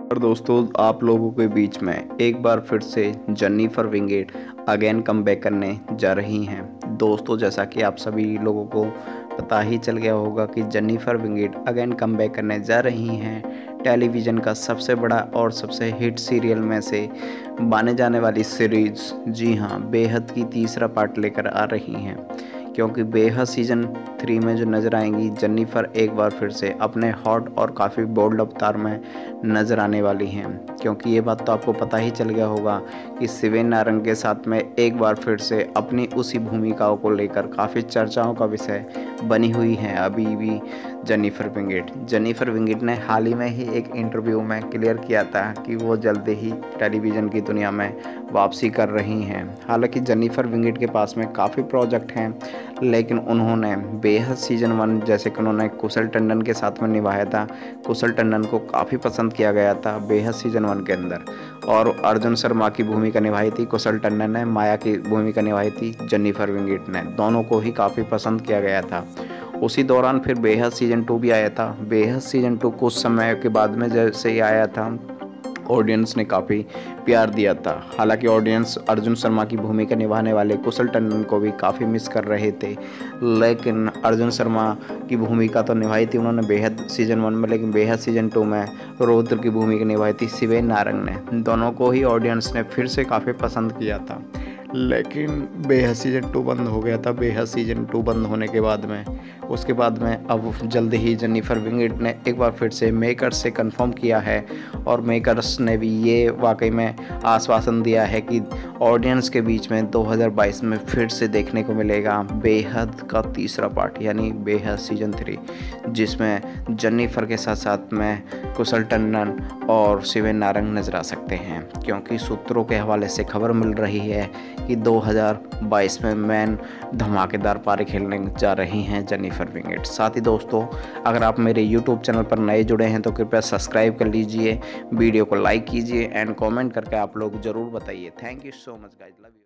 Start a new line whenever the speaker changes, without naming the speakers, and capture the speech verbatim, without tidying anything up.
और दोस्तों, आप लोगों के बीच में एक बार फिर से जेनिफर विंगेट अगेन कमबैक करने जा रही हैं। दोस्तों, जैसा कि आप सभी लोगों को पता ही चल गया होगा कि जेनिफर विंगेट अगेन कमबैक करने जा रही हैं टेलीविज़न का सबसे बड़ा और सबसे हिट सीरियल में से माने जाने वाली सीरीज़, जी हाँ, बेहद की तीसरा पार्ट लेकर आ रही हैं। क्योंकि बेहद सीज़न थ्री में जो नज़र आएंगी जेनिफर एक बार फिर से अपने हॉट और काफ़ी बोल्ड अवतार में नज़र आने वाली हैं। क्योंकि ये बात तो आपको पता ही चल गया होगा कि शिवेन नारंग के साथ में एक बार फिर से अपनी उसी भूमिकाओं को लेकर काफ़ी चर्चाओं का विषय बनी हुई हैं अभी भी जेनिफर विंगेट। जेनिफर विंगेट ने हाल ही में ही एक इंटरव्यू में क्लियर किया था कि वो जल्दी ही टेलीविज़न की दुनिया में वापसी कर रही हैं। हालांकि जेनिफर विंगेट के पास में काफ़ी प्रोजेक्ट हैं, लेकिन उन्होंने बेहद सीजन वन, जैसे कि उन्होंने कुशल टंडन के साथ में निभाया था, कुशल टंडन को काफ़ी पसंद किया गया था बेहद सीजन वन के अंदर। और अर्जुन शर्मा की भूमिका निभाई थी कुशल टंडन ने, माया की भूमिका निभाई थी जेनिफर विंगेट ने। दोनों को ही काफ़ी पसंद किया गया था। उसी दौरान फिर बेहद सीजन टू भी आया था। बेहद सीजन टू कुछ समय के बाद में जैसे ही आया था, ऑडियंस ने काफ़ी प्यार दिया था। हालांकि ऑडियंस अर्जुन शर्मा की भूमिका निभाने वाले कुशल टंडन को भी काफ़ी मिस कर रहे थे, लेकिन अर्जुन शर्मा की भूमिका तो निभाई थी उन्होंने बेहद सीजन वन में, लेकिन बेहद सीजन टू में रुद्र की भूमिका निभाई थी शिवेन नारंग ने। दोनों को ही ऑडियंस ने फिर से काफ़ी पसंद किया था, लेकिन बेहद सीजन टू बंद हो गया था। बेहद सीजन टू बंद होने के बाद में उसके बाद में अब जल्द ही जेनिफर विंगेट ने एक बार फिर से मेकर्स से कंफर्म किया है, और मेकर्स ने भी ये वाकई में आश्वासन दिया है कि ऑडियंस के बीच में दो हज़ार बाईस में फिर से देखने को मिलेगा बेहद का तीसरा पार्ट, यानी बेहद सीजन थ्री, जिसमें जेनिफर के साथ साथ में कुशल टंडन और शिवेन नारंग नजर आ सकते हैं। क्योंकि सूत्रों के हवाले से खबर मिल रही है कि दो हज़ार बाईस में मैन धमाकेदार पारी खेलने जा रही हैं जेनिफर विंगेट। साथ ही दोस्तों, अगर आप मेरे यूट्यूब चैनल पर नए जुड़े हैं तो कृपया सब्सक्राइब कर लीजिए, वीडियो को लाइक कीजिए एंड कमेंट करके आप लोग ज़रूर बताइए। Thank you so much guys, love you.